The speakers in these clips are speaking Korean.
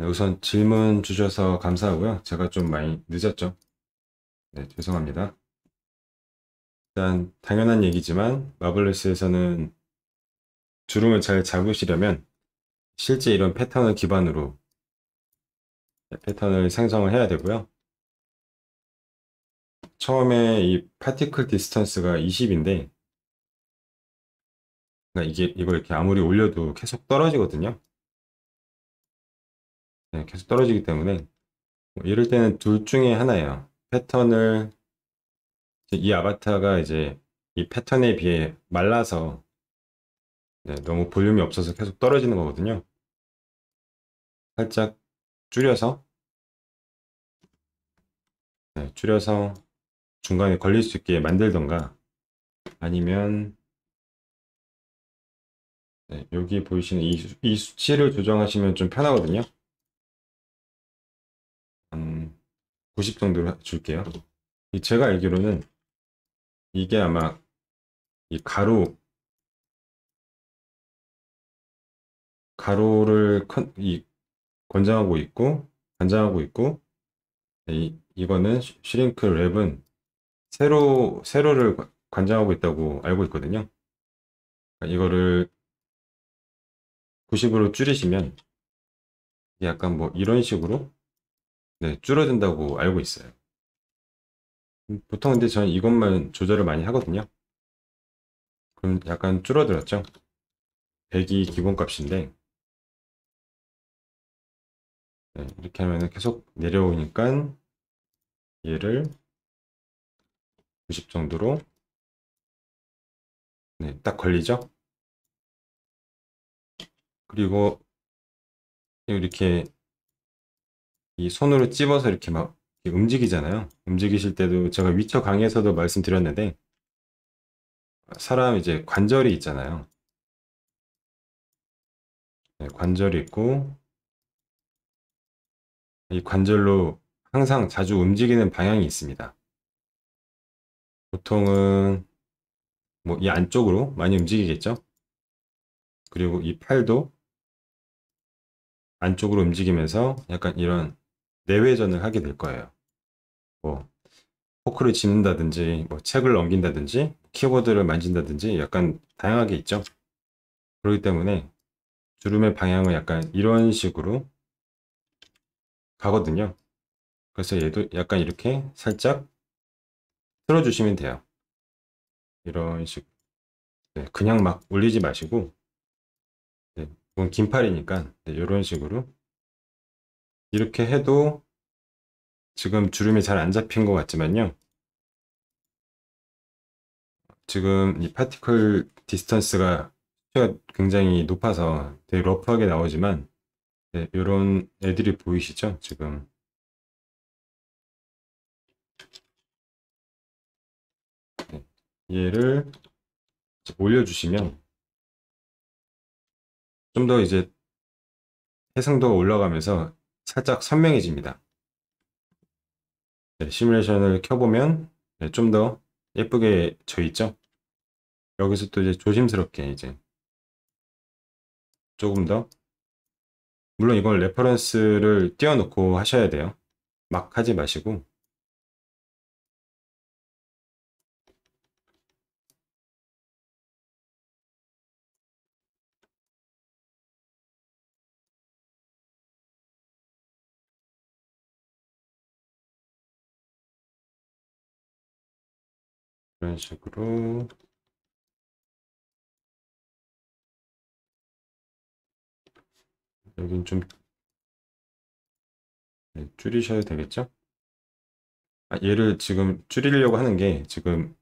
네, 우선 질문 주셔서 감사하고요. 제가 좀 많이 늦었죠. 네, 죄송합니다. 일단 당연한 얘기지만 마블레스에서는 주름을 잘 잡으시려면 실제 이런 패턴을 기반으로 패턴을 생성을 해야 되고요. 처음에 이 파티클 디스턴스가 20인데 이게 이걸 이렇게 아무리 올려도 계속 떨어지거든요. 네, 계속 떨어지기 때문에 이럴 때는 둘 중에 하나예요. 패턴을 이 아바타가 이제 이 패턴에 비해 말라서 네, 너무 볼륨이 없어서 계속 떨어지는 거거든요. 살짝 줄여서 줄여서 중간에 걸릴 수 있게 만들던가 아니면 여기 보이시는 이 수치를 조정하시면 좀 편하거든요. 한 90 정도로 줄게요. 제가 알기로는 이게 아마 이 가로를 권장하고 있고 관장하고 있고 이거는 슈링크 랩은 세로를 관장하고 있다고 알고 있거든요. 그러니까 이거를 90으로 줄이시면 약간 뭐 이런 식으로 줄어든다고 알고 있어요. 보통 근데 저는 이것만 조절을 많이 하거든요. 그럼 약간 줄어들었죠. 100이 기본값인데 이렇게 하면 계속 내려오니까 얘를 90 정도로 딱 걸리죠. 그리고 이렇게 이 손으로 찝어서 이렇게 막 이렇게 움직이잖아요. 움직이실 때도 제가 위쳐 강의에서도 말씀드렸는데 사람 이제 관절이 있잖아요. 관절이 있고 이 관절로 항상 자주 움직이는 방향이 있습니다. 보통은 뭐 이 안쪽으로 많이 움직이겠죠. 그리고 이 팔도 안쪽으로 움직이면서 약간 이런 내외전을 하게 될 거예요. 뭐 포크를 짚는다든지 뭐 책을 넘긴다든지 키보드를 만진다든지 약간 다양하게 있죠. 그렇기 때문에 주름의 방향은 약간 이런 식으로 가거든요. 그래서 얘도 약간 이렇게 살짝 틀어주시면 돼요. 이런 식. 그냥 막 올리지 마시고 이건 긴 팔이니까 이런 식으로 이렇게 해도 지금 주름이 잘 안 잡힌 것 같지만요. 지금 이 파티클 디스턴스가 수치가 굉장히 높아서 되게 러프하게 나오지만 이런 애들이 보이시죠? 지금 얘를 올려주시면 좀 더 이제 해상도가 올라가면서 살짝 선명해집니다. 시뮬레이션을 켜보면 좀 더 예쁘게 져 있죠? 여기서 또 이제 조심스럽게 이제 조금 더 물론 이건 레퍼런스를 띄워놓고 하셔야 돼요. 막 하지 마시고 이런 식으로 여긴 좀 줄이셔야 되겠죠? 얘를 지금 줄이려고 하는 게 지금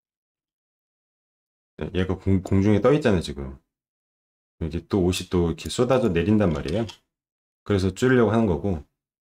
얘가 공중에 떠 있잖아요, 지금. 이게 또 옷이 또 이렇게 쏟아져 내린단 말이에요. 그래서 줄이려고 하는 거고,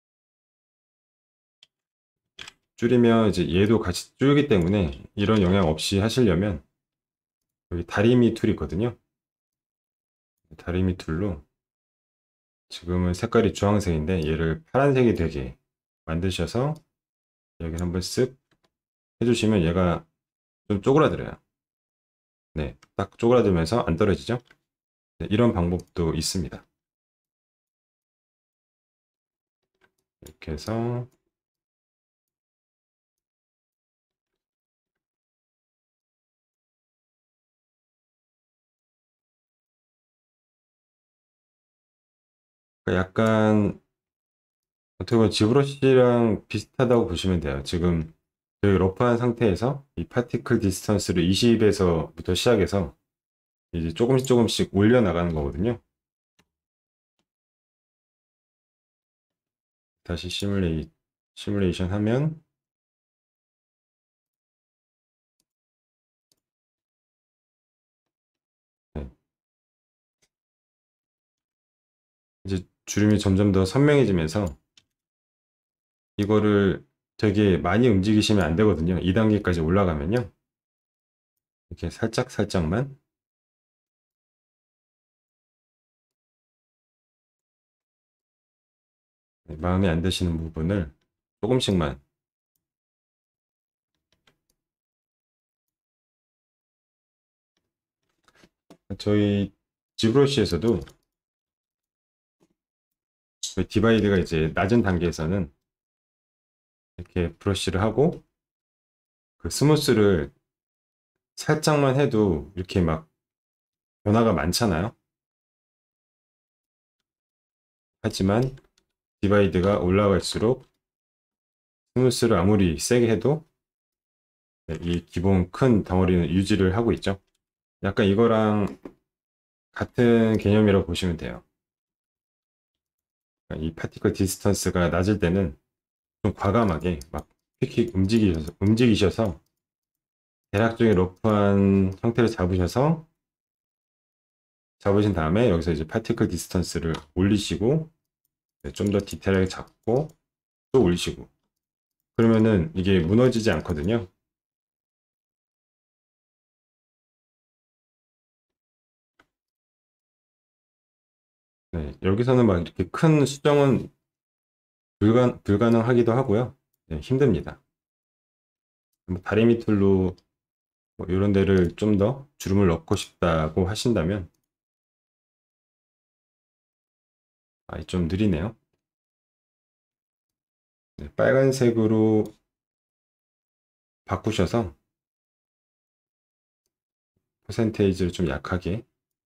줄이면 이제 얘도 같이 줄기 때문에 이런 영향 없이 하시려면 여기 다리미 툴이 있거든요. 다리미 툴로 지금은 색깔이 주황색인데 얘를 파란색이 되게 만드셔서 여기 한번 쓱 해주시면 얘가 좀 쪼그라들어요. 딱 쪼그라들면서 안 떨어지죠? 이런 방법도 있습니다. 이렇게 해서 약간 어떻게 보면 지브러시랑 비슷하다고 보시면 돼요. 지금 그 러프한 상태에서 이 파티클 디스턴스를 20에서부터 시작해서 이제 조금씩 조금씩 올려 나가는 거거든요. 다시 시뮬레이션 하면 네. 이제 주름이 점점 더 선명해지면서 이거를 되게 많이 움직이시면 안 되거든요. 2단계까지 올라가면요. 이렇게 살짝 살짝만 마음에 안 드시는 부분을 조금씩만 저희 지브러시에서도 그 디바이드가 이제 낮은 단계에서는 이렇게 브러쉬를 하고 그 스무스를 살짝만 해도 이렇게 막 변화가 많잖아요. 하지만 디바이드가 올라갈수록 스무스를 아무리 세게 해도 이 기본 큰 덩어리는 유지를 하고 있죠. 약간 이거랑 같은 개념이라고 보시면 돼요. 이 파티클 디스턴스가 낮을 때는 좀 과감하게 막 휙휙 움직이셔서 대략적인 러프한 형태를 잡으신 다음에 여기서 이제 파티클 디스턴스를 올리시고 좀 더 디테일하게 잡고 또 올리시고 그러면은 이게 무너지지 않거든요. 네, 여기서는 막 이렇게 큰 수정은 불가능하기도 하고요. 네, 힘듭니다. 다리미 툴로 뭐 이런 데를 좀 더 주름을 넣고 싶다고 하신다면 좀 느리네요. 네, 빨간색으로 바꾸셔서 퍼센테이지를 좀 약하게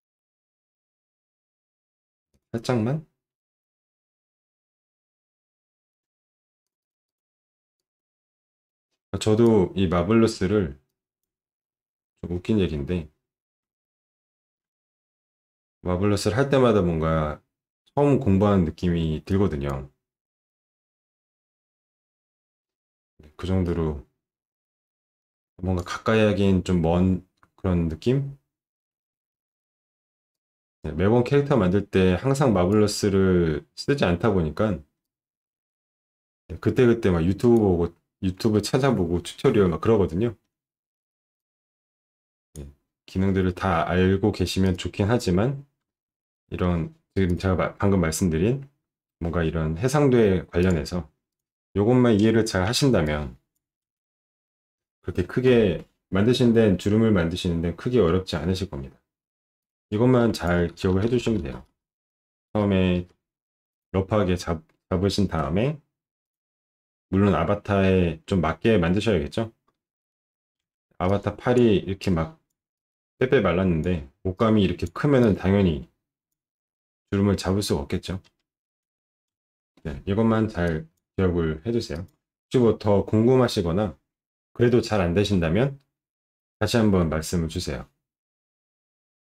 살짝만. 저도 이 마블러스를 좀 웃긴 얘기인데 마블러스를 할 때마다 뭔가 처음 공부하는 느낌이 들거든요. 그 정도로 뭔가 가까이 하긴 좀 먼 그런 느낌? 네, 매번 캐릭터 만들 때 항상 마블러스를 쓰지 않다 보니까 그때그때 막 유튜브 찾아보고 튜토리얼 막 그러거든요. 네, 기능들을 다 알고 계시면 좋긴 하지만 이런 지금 제가 방금 말씀드린 뭔가 이런 해상도에 관련해서 이것만 이해를 잘 하신다면 그렇게 크게 만드신 데는 주름을 만드시는 데는 크게 어렵지 않으실 겁니다. 이것만 잘 기억을 해두시면 돼요. 처음에 러프하게 잡으신 다음에 물론 아바타에 좀 맞게 만드셔야겠죠. 아바타 팔이 이렇게 막 빼빼 말랐는데 옷감이 이렇게 크면은 당연히 주름을 잡을 수가 없겠죠. 네, 이것만 잘 기억을 해두세요. 혹시 뭐 더 궁금하시거나 그래도 잘 안 되신다면 다시 한번 말씀을 주세요.